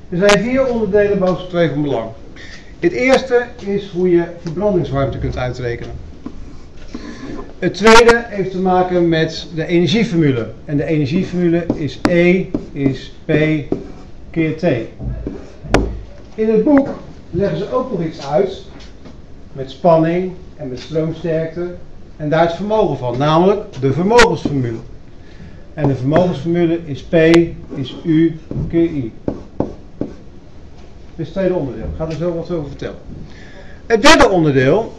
Er zijn 4 onderdelen boven 2 van belang. Het eerste is hoe je verbrandingswarmte kunt uitrekenen. Het tweede heeft te maken met de energieformule. En de energieformule is E is P keer T. In het boek leggen ze ook nog iets uit met spanning en met stroomsterkte. En daar het vermogen van, namelijk de vermogensformule. En de vermogensformule is P is U keer I. Dit is het tweede onderdeel. Ik ga er zo wat over vertellen. Het derde onderdeel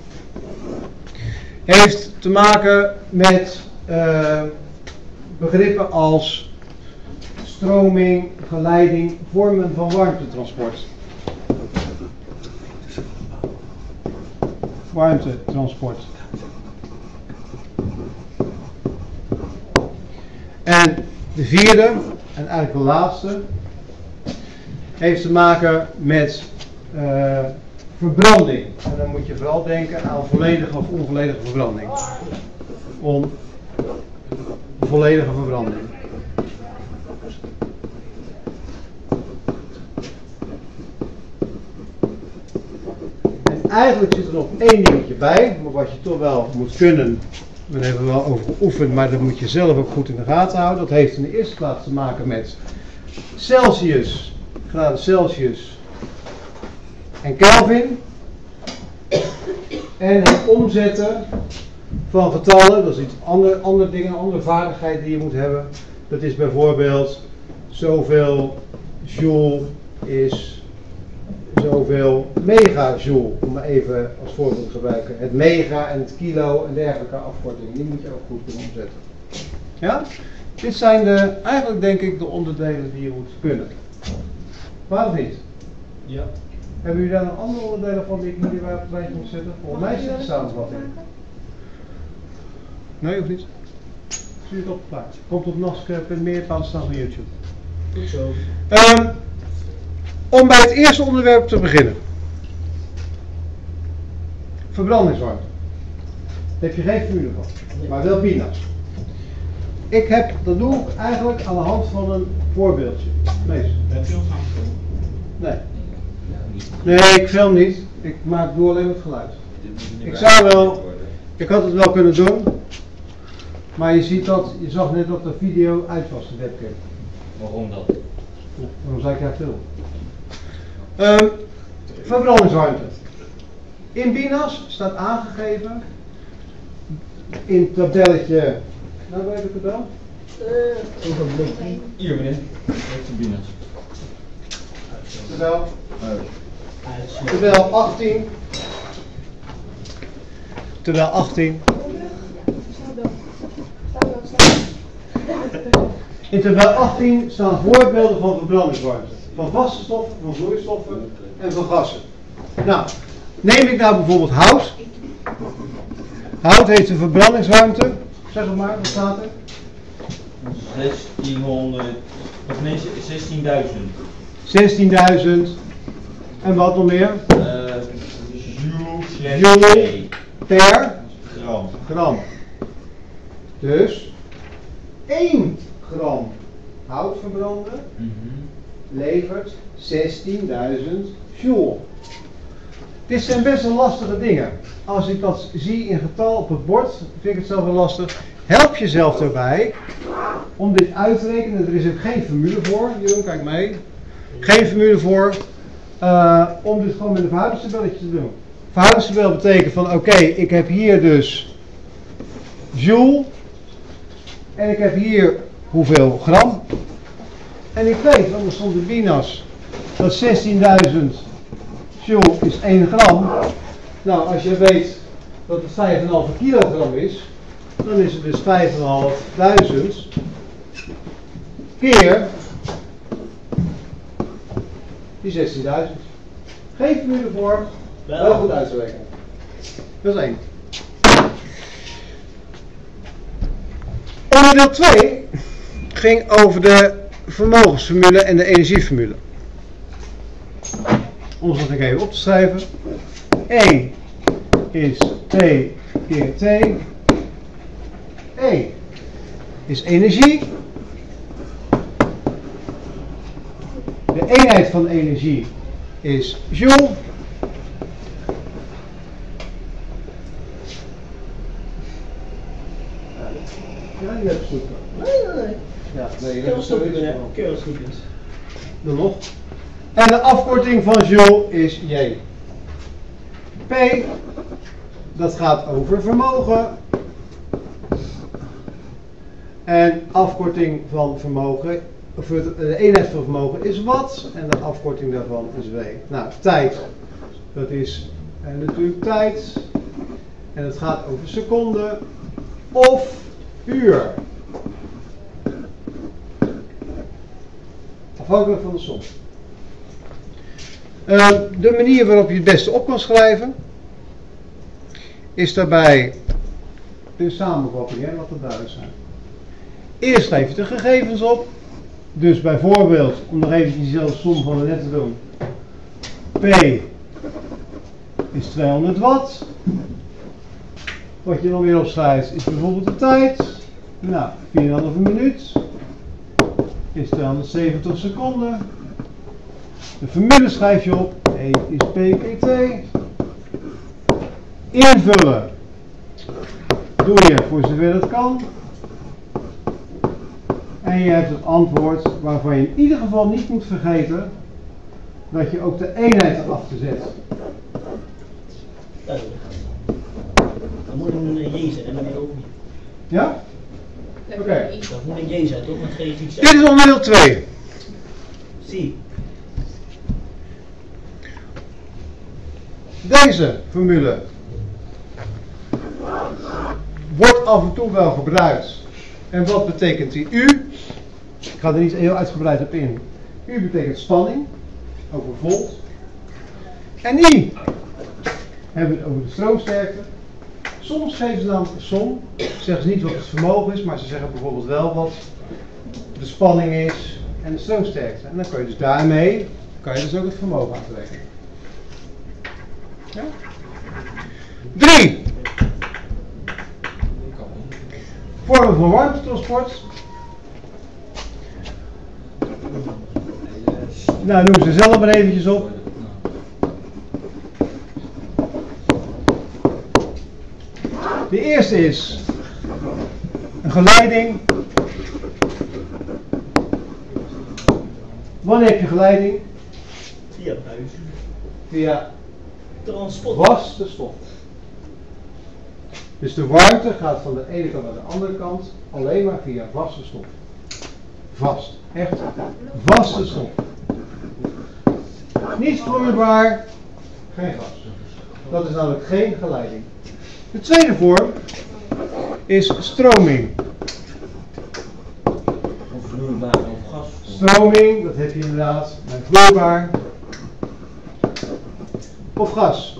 heeft te maken met begrippen als stroming, geleiding, vormen van warmtetransport. Warmtetransport. En de vierde, en eigenlijk de laatste, heeft te maken met verbranding. En dan moet je vooral denken aan volledige of onvolledige verbranding. Onvolledige verbranding. En eigenlijk zit er nog één dingetje bij, maar wat je toch wel moet kunnen. Daar hebben we wel over geoefend, maar dat moet je zelf ook goed in de gaten houden. Dat heeft in de eerste plaats te maken met Celsius, graden Celsius en Kelvin. En het omzetten van getallen, dat is iets andere dingen, andere vaardigheid die je moet hebben. Dat is bijvoorbeeld zoveel joule is zoveel megajoule, om maar even als voorbeeld te gebruiken. Het mega en het kilo en dergelijke afkortingen, die moet je ook goed kunnen omzetten. Ja? Dit zijn eigenlijk denk ik de onderdelen die je moet kunnen. Waar of niet? Ja. Hebben jullie daar nog andere onderdelen van die ik hier op het lijstje moet zetten? Volgens mij zit de samenvatting. Nee of niet? Zie je het op de plaats. Komt op NASC.meerpaal staan op YouTube. Goed zo. Om bij het eerste onderwerp te beginnen. Verbrandingswarmte. Daar heb je geen formule van, maar wel bina's. Dat doe ik eigenlijk aan de hand van een voorbeeldje. Lees. Heb je ons aangekomen? Nee. Nee, ik film niet. Ik doe alleen het geluid. Ik had het wel kunnen doen, maar je zag net dat de video uit was, de webcam. Waarom dat? Waarom zou ik graag filmen? Verbrandingswarmte. In bina's staat aangegeven in het tabelletje. Nou, weet ik het wel? Hier meneer. Heeft de binnen. Tabel 18. In tabel 18 staan voorbeelden van verbrandingswarmte. Van vaste stoffen, van vloeistoffen en van gassen. Nou, neem ik nou bijvoorbeeld hout. Hout heeft een verbrandingswarmte. Zeg het maar, wat staat er? 1600, of nee, 16.000. En wat nog meer? Joule per gram. Dus 1 gram hout verbranden levert 16.000 joule. Dit zijn best wel lastige dingen. Als ik dat zie in getal op het bord, vind ik het zelf wel lastig. Help jezelf erbij om dit uit te rekenen. Er is ook geen formule voor. Jeroen, kijk mee. Geen formule voor om dit gewoon met een verhoudingstabelletje te doen. Verhoudingstabel betekent van oké, ik heb hier dus joule. En ik heb hier hoeveel gram. En ik weet, want er stond in bina's, dat 16.000 joule is 1 gram. Nou, als je weet dat het 5,5 kilogram is, dan is het dus 5.500 keer die 16.000. Geen formule voor, wel goed uit te rekenen. Dat is 1. Onderdeel 2 ging over de vermogensformule en de energieformule. Om dat even op te schrijven. E is T keer T. E is energie. De eenheid van energie is joule. Ja, die heb ik goed. Nee. Ja, nee, Keurelsnoepjes. Dan nog. En de afkorting van joule is J. P, dat gaat over vermogen. En afkorting van vermogen, of de eenheid van vermogen is watt. En de afkorting daarvan is W. Nou, tijd, dat is natuurlijk tijd. En het gaat over seconden of uur. Afhankelijk van de som. De manier waarop je het beste op kan schrijven is daarbij de samenvatting, hè, wat er duidelijk zijn. Eerst schrijf je de gegevens op. Dus bijvoorbeeld, om nog even diezelfde som van net te doen. P is 200 watt. Wat je dan weer opschrijft is bijvoorbeeld de tijd. Nou, 4,5 minuut is 270 seconden. De formule schrijf je op. E is PKT. Invullen doe je voor zover dat kan. En je hebt het antwoord waarvan je in ieder geval niet moet vergeten dat je ook de eenheid erachter zet. Dan moet een J zijn en dan ook niet. Ja? Oké. Dat moet een J zijn, toch? Met geen iets. Dit is onderdeel 2. Zie. Deze formule wordt af en toe wel gebruikt. En wat betekent die U? Ik ga er niet heel uitgebreid op in. U betekent spanning, over volt. En I hebben we het over de stroomsterkte. Soms geven ze namelijk een som. Zeggen ze niet wat het vermogen is, maar ze zeggen bijvoorbeeld wel wat de spanning is en de stroomsterkte. En dan kan je dus daarmee ook het vermogen aantrekken. Ja? 3. Vormen van warmtetransport. Nou, noem ze zelf maar eventjes op. De eerste is een geleiding. Wanneer heb je geleiding? Via buis. Via Transport. vaste stof. Dus de warmte gaat van de ene kant naar de andere kant alleen maar via vaste stof. Vast. Echt vaste stof. Niet vloeibaar, geen gas. Dat is namelijk geen geleiding. De tweede vorm is stroming. Of vloeibaar of gas. Stroming, dat heb je inderdaad bij vloeibaar of gas.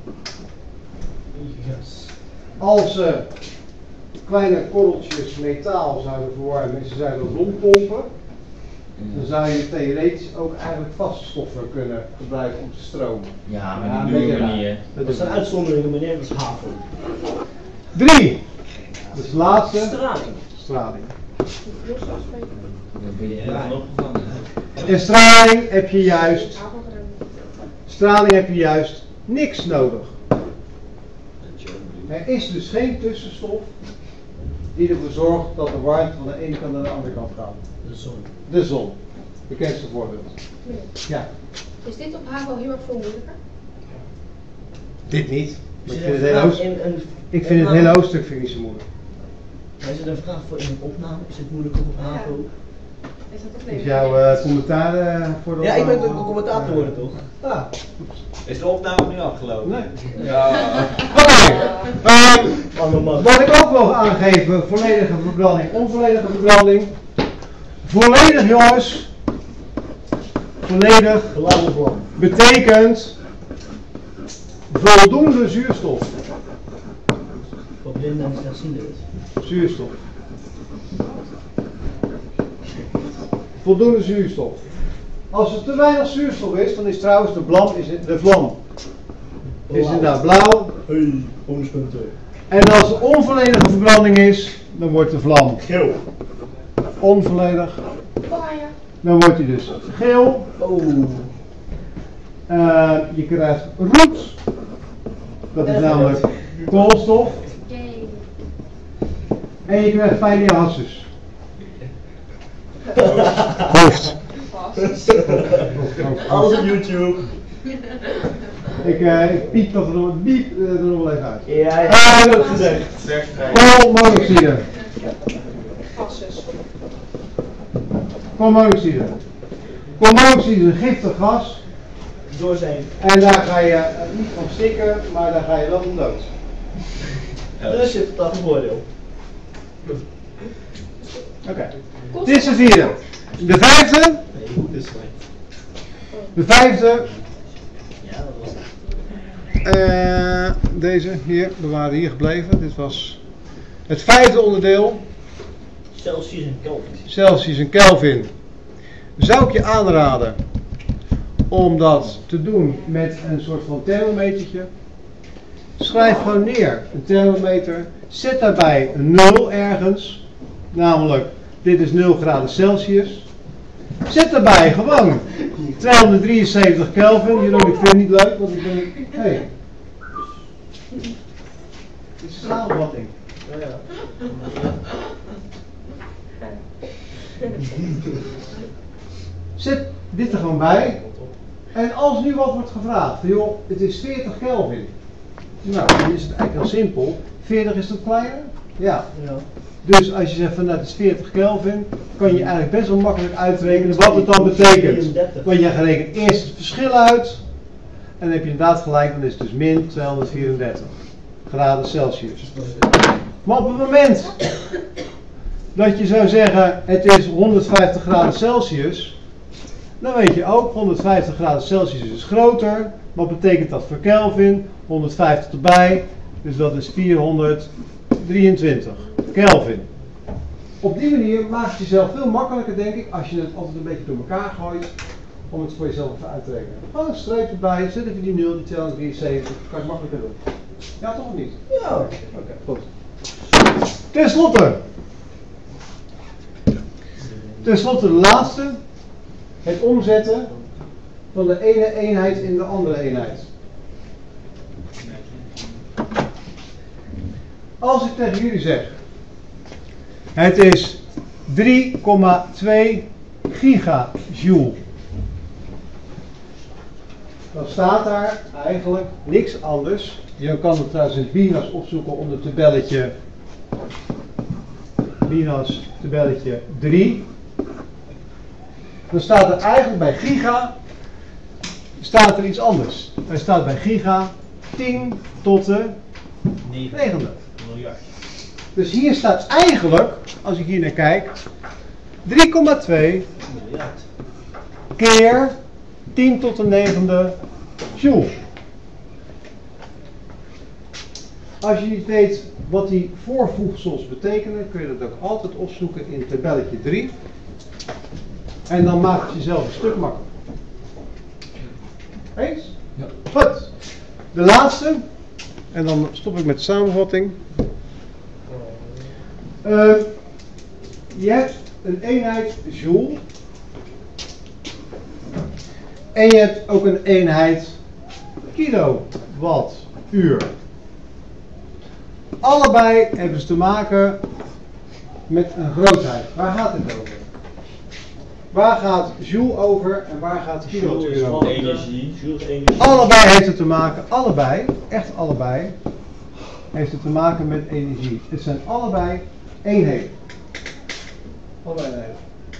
Gas. Als ze kleine korreltjes metaal zouden verwarmen en ze zouden rondpompen, dan zou je theoretisch ook eigenlijk vaste stoffen kunnen gebruiken om te stromen. Ja, maar Ja, die een doen beetje we niet, hè. Dat zijn uitzonderingen, meneer, dat is havel. 3. Dat is de laatste. Straling. Straling. Dan ben je helemaal opgevangen, hè. En straling heb je juist niks nodig. Er is dus geen tussenstof die ervoor zorgt dat de warmte van de ene kant naar de andere kant gaat. De zon. De zon. Bekendste voorbeeld. Ja. Is dit op HAVO heel erg veel moeilijker? Dit niet. Maar ik Is vind er het een hele vraag hoofdstuk, in een ik vind het hele hoofdstuk vind ik niet zo moeilijk. Maar is er een vraag voor in een opname? Is het moeilijk op HAVO? Is dat Is jouw commentaar voor de Ja, ik ben opname? de commentator worden toch? Ah, Is de opname nu afgelopen? nee. Ja. Oké. Wat ik ook wil aangeven, volledige verbranding, onvolledige verbranding. Volledig jongens. Volledig Blauwe vlam. betekent voldoende zuurstof. Voor blinden en slechtzienden is. Zuurstof. Voldoende zuurstof. Als er te weinig zuurstof is, dan is trouwens de vlam is inderdaad blauw. Hey, bonuspunten. En als er onvolledige verbranding is, dan wordt de vlam Geel. onvolledig. Dan wordt hij dus geel. Je krijgt roet. Dat is namelijk koolstof. Yay. En je krijgt fijne hoofd. Vast. Alles op YouTube. Ik piep dat er nog wel even uit. Ja, Ah, dat gezegd. Koolmonoxide. Gases. Koolmonoxide. Koolmonoxide is een giftig gas. Door zijn. En daar ga je niet van stikken, maar daar ga je wel van dood. Dus je hebt het al voordeel. Oké. Dit is de vierde. De vijfde. Nee, goed is slecht. De vijfde. Ja, dat was het. Deze hier, we waren hier gebleven. Dit was het vijfde onderdeel. Celsius en Kelvin. Celsius en Kelvin. Zou ik je aanraden om dat te doen met een soort van thermometertje. Schrijf gewoon neer een thermometer. Zet daarbij een 0 ergens. Namelijk, dit is 0 graden Celsius. Zet daarbij gewoon 273 Kelvin. Jeroen, ik vind het niet leuk, want ik denk, hé. Dit is samenvatting. Ja. Zet dit er gewoon bij. En als nu wat wordt gevraagd, van, joh, het is 40 Kelvin. Nou, dan is het eigenlijk heel simpel. 40 is dat kleiner? Ja. Ja. Dus als je zegt van nou, het is 40 Kelvin, kan je eigenlijk best wel makkelijk uitrekenen wat het dan betekent. Want je rekent eerst het verschil uit. En dan heb je inderdaad gelijk, dan is het dus min 234 graden Celsius. Maar op het moment dat je zou zeggen het is 150 graden Celsius, dan weet je ook 150 graden Celsius is groter. Wat betekent dat voor Kelvin? 150 erbij, dus dat is 423 Kelvin. Op die manier maakt het jezelf veel makkelijker, denk ik, als je het altijd een beetje door elkaar gooit, om het voor jezelf even uit te rekenen. Gewoon een streep erbij, zet even die 0, die 273, kan je het makkelijker doen. Ja, toch of niet? Ja. Oké, goed. Ten slotte de laatste. Het omzetten van de ene eenheid in de andere eenheid. Als ik tegen jullie zeg, het is 3,2 gigajoule. Dan staat daar eigenlijk niks anders. Je kan het trouwens in BINAS opzoeken onder het tabelletje BINAS tabelletje 3. Dan staat er eigenlijk bij giga staat er iets anders. Er staat bij giga 10 tot de 9e. Miljard. Dus hier staat eigenlijk, als ik hier naar kijk, 3,2 Miljard. keer 10 tot de 9e joule. Als je niet weet wat die voorvoegsels betekenen, kun je dat ook altijd opzoeken in tabelletje 3. En dan maakt het jezelf een stuk makkelijker. Eens? Ja. Goed. De laatste. En dan stop ik met de samenvatting. Je hebt een eenheid joule. En je hebt ook een eenheid kilowattuur. Allebei hebben ze te maken met een grootheid. Waar gaat het over? Waar gaat joule over en waar gaat kilowattuur over? Energie. Allebei heeft het te maken, echt allebei, heeft het te maken met energie. Het zijn allebei eenheden. Allebei eenheden.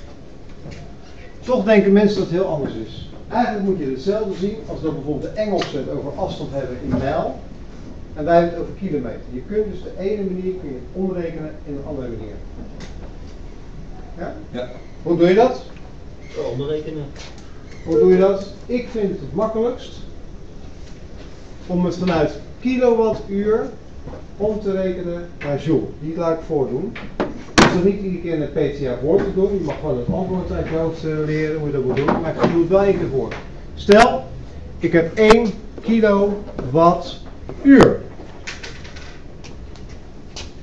Toch denken mensen dat het heel anders is. Eigenlijk moet je hetzelfde zien als dat bijvoorbeeld de Engelsen het over afstand hebben in mijl. En wij hebben het over kilometer. Je kunt dus de ene manier kun je omrekenen in een andere manier. Ja? Ja. Hoe doe je dat? Onderrekenen. Hoe doe je dat? Ik vind het makkelijkst om het vanuit kilowattuur om te rekenen naar joule. Die laat ik voordoen. Dus dat niet iedere keer in het PTA woord te doen. Je mag gewoon het antwoord uit je hoofd leren hoe je dat moet doen. Maar ik doe het wel één keer voor. Stel, ik heb 1 kilowattuur.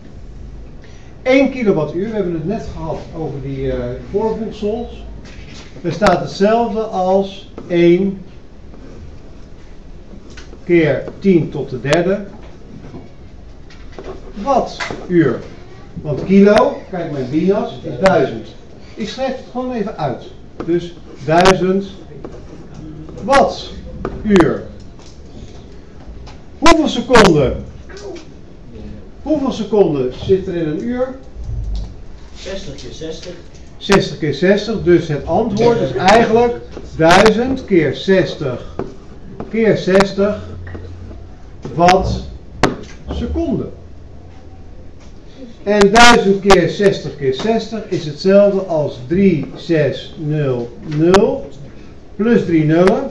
1 kilowattuur, we hebben het net gehad over die voorvoegsels. Er staat hetzelfde als 1 keer 10 tot de derde wattuur. Want kilo, kijk mijn bias, is 1000. Ik schrijf het gewoon even uit. Dus 1000 wattuur. Hoeveel seconden? Hoeveel seconden zit er in een uur? 60 keer 60. 60 keer 60, dus het antwoord is eigenlijk 1000 keer 60 keer 60 watt seconde. En 1000 keer 60 keer 60 is hetzelfde als 3600 plus 3 nullen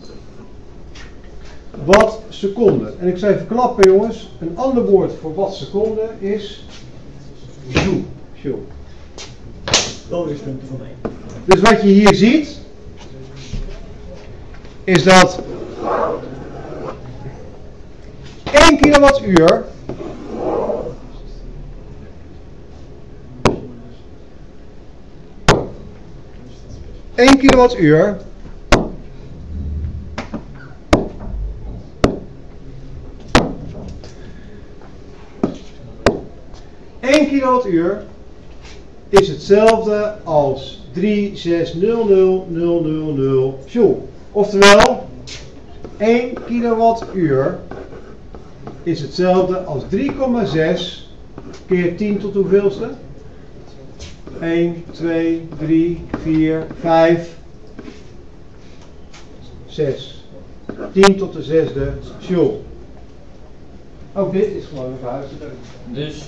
watt seconde. En ik zal even verklappen jongens, een ander woord voor watt seconde is joule. Joule. Bonuspunten voor mij. Dus wat je hier ziet, is dat 1 kilowattuur is hetzelfde als 36000000 joule. Oftewel, 1 kilowattuur is hetzelfde als 3,6 keer 10 tot hoeveelste? 1, 2, 3, 4, 5, 6. 10 tot de zesde joule. Ook dit is gewoon een verhuizing. Dus,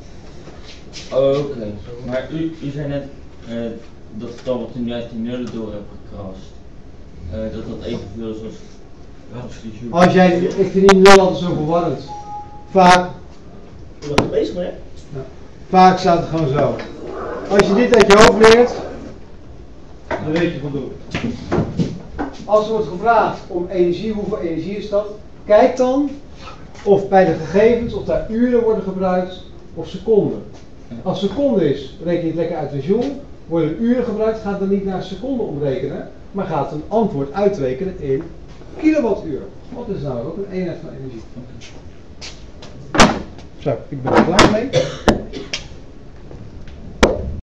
oké. Maar u zei net dat getal wat u nu uit die nullen door hebt gekrast, dat evenveel is als die joule. Als jij, ik vind die nul altijd zo verwarrend. Vaak, Ik ben er bezig mee. vaak staat het gewoon zo. Als je dit uit je hoofd leert, dan weet je voldoende. Als er wordt gevraagd om energie, hoeveel energie is dat? Kijk dan of bij de gegevens, of daar uren worden gebruikt of seconden. Als seconde is, reken je het lekker uit de joule. Worden uren gebruikt, gaat dan niet naar seconden omrekenen, maar gaat een antwoord uitrekenen in kilowattuur. Wat is nou ook een eenheid van energie? Zo, ik ben er klaar mee.